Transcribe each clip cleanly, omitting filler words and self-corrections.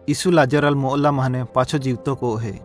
यीशु लाजराल मोला माने पाछो जीवतो को है।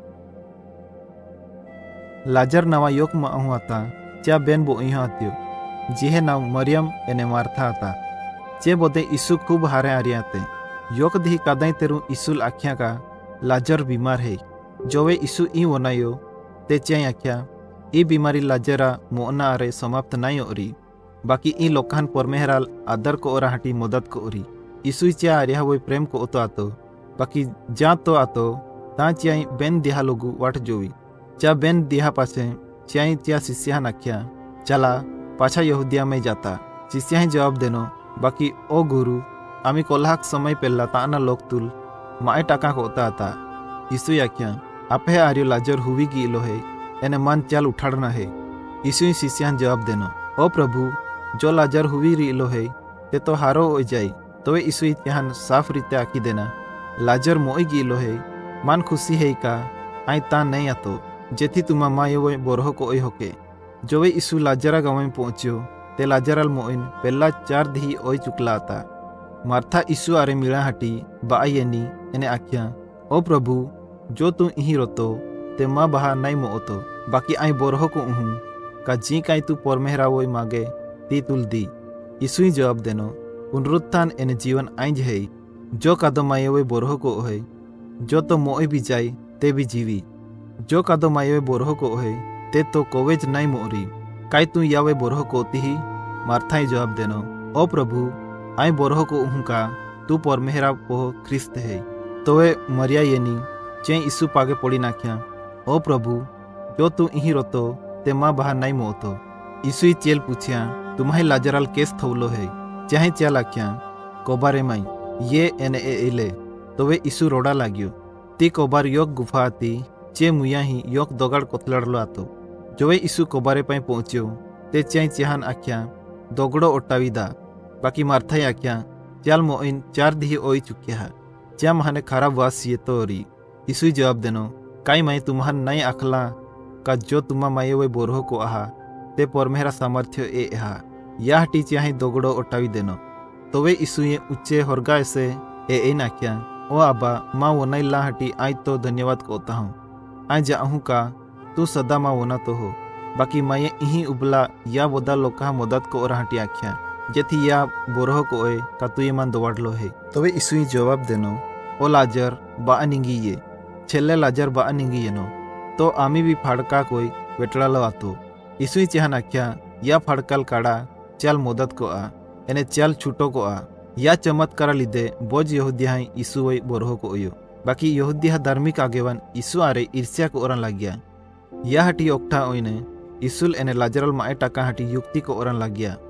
लाजर नवा योक माहू आता च्या बेन बो इहा आत्यो जिहे नाव मरियम एने मार्था आता चे बोदे यीशु खूब हारे आरियाते योक दी कदाई तेरू यीशु आख्या का लाजर बीमार है जोवे यीशु ई वनायो ते चे आख्या ई बीमारी लाजरा मोना आरे समाप्त नाई ओरी बाकी ई लोकान परमेहराल आदर को ओरा हटी मदद को ओरी यीशु च्या आरिया वो प्रेम को ओतो आतो बाकी जा तो आतो ता च्याई बेन दिहा लोगु वाट जोवी चा बेन दिहा पासे च्याई च्या शिष्या नाख्या चला पाछा यहूदिया में जाता शिष्या जवाब देनो बाकी ओ गुरु आमी कोल्हाक समय पेला ताना लोक तुल माए टाका को ओता आता यीशु आख्या आपे आर्यो लाजर हुवी की इलो है एने मन चल उठाड़ना है। यीशु शिष्या जवाब देनो ओ प्रभु जो लाजर हुवी री इलो है ते तो हारो हो जाए तो यीशु त्यान साफ रीते आकी देना लाजर मोई गी इलो है मन खुशी है का आई ता नहीं आतो जेथी तुमा मायो बोरहो को ओय होके जो वे यीशु लाजरा गाँव में पहुंचो ते लाजराल मोइन पहला 4 दी ओय चुकला आता मार्था यीशु आरे मिला हटी बाएनी एने आख्या ओ प्रभु जो तू इही रोतो ते मा बहा नहीं मोतो बाकी आई बोरहो को उहू का जी काई तू परमेहरा वो मागे ती तुल दी यीशु जवाब देनो पुनरुत्थान एने जीवन आइज है जो कादो माये बोरहो को है जो तो मोए भी जाए ते भी जीवी जो कादो माये बोरहो को है ते तो कोवेज नहीं मोरी काई तू यावे बोरहो को ही मार्थाई जवाब देनो ओ प्रभु आई बोरहो को उहू का तू परमेहरा पोह ख्रिस्त है तो वे मरिया येनी चे यीशु पागे पड़ी नाख्या ओ प्रभु जो तू इही रोतो ते माँ बाहर नहीं मोतो यीशु चेल पूछिया तुम्हारे लाजराल केस थवलो है चाहे चल आख्या कोबारे माई ये एने एले तो वे यीशु रोड़ा लाग्यो ती कोबार योग गुफा आती चे मुया ही योग दोगड़ कोतलड़लो आतो जो वे यीशु कोबारे पाई पहुंच्यो ते चाहे चाहन आख्या दोगड़ो ओटावीदा बाकी मार्थाई आख्या चल मोइन 4 दी ओई चुकिया च्या महाने खराब वास ये तोरी यीशु जवाब देनो काई माई तुम्हार नई अखला का जो तुम्हा माये वे बोरहो को आहा ते परमेहरा सामर्थ्य ए आहा या हटी चाहे दोगड़ो ओटावी देनो तो वे यीशु ये उच्चे होरगा से ए नाख्या ओ आबा माँ वो नई ला हटी आई तो धन्यवाद कोता हूँ आई जाहूँ का तू सदा माँ वोना तो हो बाकी माये इही उबला या बोदा लोका मदद को ओरा हटी आख्या जेथी या बोरहो को ओए का तू ये मन दोवाडलो है तो वे यीशु जवाब देनो ओ लाजर बा निंगी ये छेल्ले लाजर बा निंगी येनो तो आमी भी फाड़का कोई वेटड़ालो आतो यीशु चेहन आख्या या फाड़काल काड़ा चल मदद को आ एने चल छूटो को आ या चमत्कार लिदे बोज यहूदिया यीशु वही बोरहो को ओयो बाकी यहूदिया धार्मिक आगेवान यीशु आरे ईर्ष्या को ओरन लाग्या या हटी ओक्ठा ओइने यीशु एने लाजराल माए टाका हटी युक्ति को ओरन लाग्या।